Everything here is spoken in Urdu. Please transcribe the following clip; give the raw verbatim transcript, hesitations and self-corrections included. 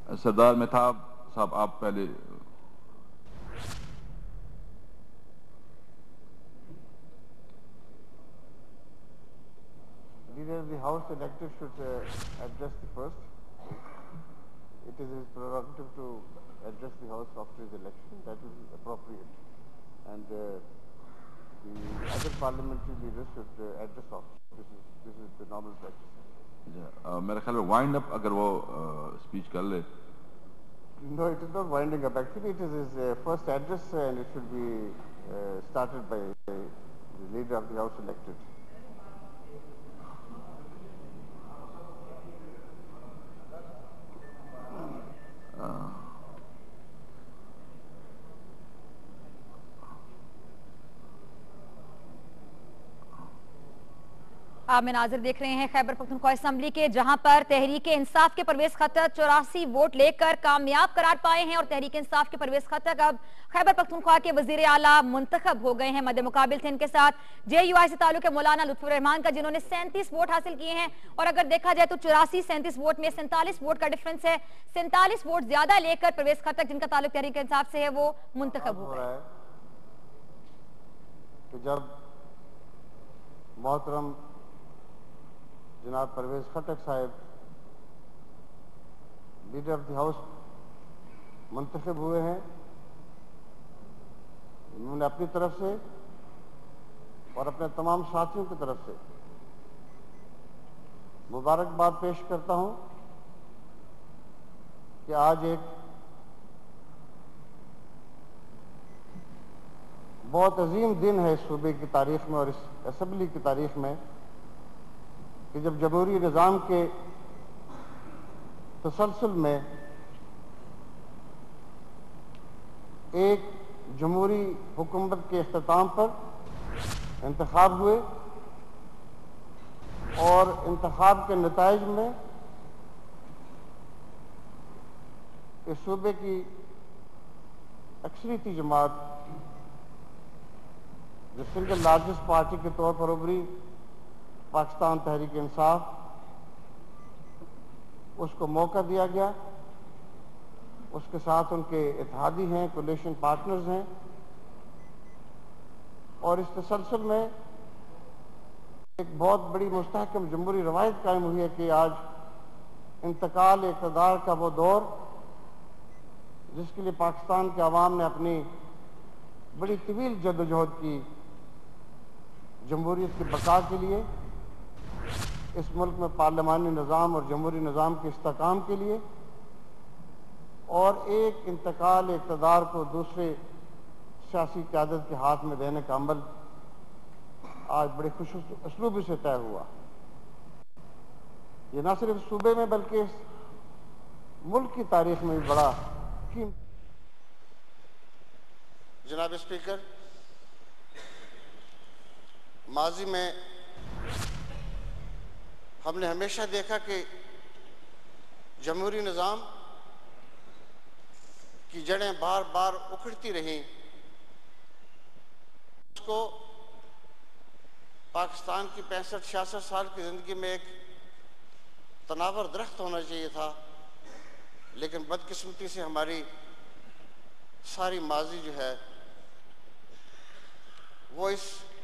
سردار مہتاب صاحب آپ پہلے. Leader of the House elected should uh, address the first. It is his prerogative to address the House after his election. That is appropriate. And uh, the other parliamentary leaders should uh, address after. This is, this is the normal practice. میرا خیال ہے وائنڈ اپ اگر وہ اسپیچ کر لے. No, it is not winding up. Actually, it is his uh, first address uh, and it should be uh, started by uh, the leader of the House elected. آپ مناظر دیکھ رہے ہیں خیبر پختونخوا اسمبلی کے، جہاں پر تحریک انصاف کے پرویز خطر چوراسی ووٹ لے کر کامیاب قرار پائے ہیں اور تحریک انصاف کے پرویز خطر اب خیبر پختونخوا کے وزیر اعلیٰ منتخب ہو گئے ہیں۔ مد مقابل تھے ان کے ساتھ جے یو آئی سے تعلق ہے مولانا لطف الرحمان کا، جنہوں نے سینتیس ووٹ حاصل کیے ہیں، اور اگر دیکھا جائے تو چوراسی سینتیس ووٹ میں سینتالیس ووٹ کا ڈیفرنس ہے۔ سینتالیس ووٹ زیادہ لے کر پرویز خطر جن کا تعلق تحریک انصاف سے ہے وہ منتخب ہو گئے۔ کہ جب محترم جناب پرویز خٹک صاحب لیڈر آف دی ہاؤس منتخب ہوئے ہیں، انہوں نے اپنی طرف سے اور اپنے تمام ساتھیوں کی طرف سے مبارکباد پیش کرتا ہوں کہ آج ایک بہت عظیم دن ہے اس صوبے کی تاریخ میں اور اس اسمبلی کی تاریخ میں، کہ جب جمہوری نظام کے تسلسل میں ایک جمہوری حکومت کے اختتام پر انتخاب ہوئے اور انتخاب کے نتائج میں اس صوبے کی اکثریتی جماعت جو سنگل لارجسٹ پارٹی کے طور پر ابھری، پاکستان تحریک انصاف، اس کو موقع دیا گیا، اس کے ساتھ ان کے اتحادی ہیں، کولیشن پارٹنرز ہیں، اور اس تسلسل میں ایک بہت بڑی مستحکم جمہوری روایت قائم ہوئی ہے کہ آج انتقال اقتدار کا وہ دور جس کے لیے پاکستان کے عوام نے اپنی بڑی طویل جدوجہد کی، جمہوریت کی بقا کے لیے، اس ملک میں پارلیمانی نظام اور جمہوری نظام کے استحکام کے لیے، اور ایک انتقال اقتدار کو دوسرے سیاسی قیادت کے ہاتھ میں دینے کا عمل آج بڑے خوش اسلوبی سے طے ہوا۔ یہ نہ صرف صوبے میں بلکہ اس ملک کی تاریخ میں بھی بڑا قیمتی۔ جناب اسپیکر، ماضی میں ہم نے ہمیشہ دیکھا کہ جمہوری نظام کی جڑیں بار بار اکھڑتی رہیں، اس کو پاکستان کی پینسٹھ چھیاسٹھ سال کی زندگی میں ایک تناور درخت ہونا چاہیے تھا، لیکن بدقسمتی سے ہماری ساری ماضی جو ہے وہ اس